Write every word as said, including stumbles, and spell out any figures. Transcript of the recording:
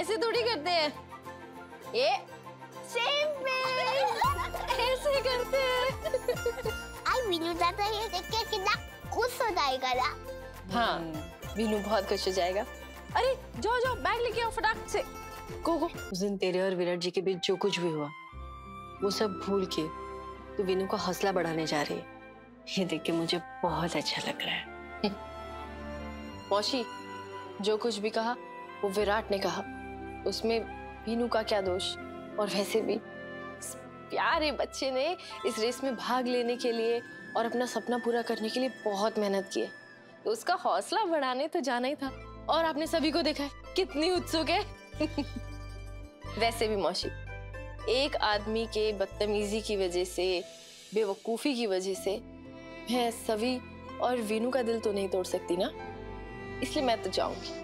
ऐसे थोड़ी करते हैं, ये ऐसे करते हैं। आई वीनू दादा ये देख के कितना खुश हो जाएगा ना। हाँ, वीनू बहुत खुश हो जाएगा। अरे जाओ जाओ बैग लेके आओ फटाक से। गो गो। उस दिन तेरे और विराट जी के बीच जो कुछ भी हुआ वो सब भूल के तो वीनू का हौसला बढ़ाने जा रही है। ये देख के मुझे बहुत अच्छा लग रहा है। मौसी, जो कुछ भी कहा वो विराट ने कहा, उसमें वीनू का क्या दोष। और वैसे भी इस प्यारे बच्चे ने इस रेस में भाग लेने के लिए और अपना सपना पूरा करने के लिए बहुत मेहनत की है, तो उसका हौसला बढ़ाने तो जाना ही था। और आपने सभी को देखा है कितनी उत्सुक है। वैसे भी मौसी, एक आदमी के बदतमीजी की वजह से, बेवकूफी की वजह से मैं सभी और वीनू का दिल तो नहीं तोड़ सकती ना, इसलिए मैं तो जाऊंगी।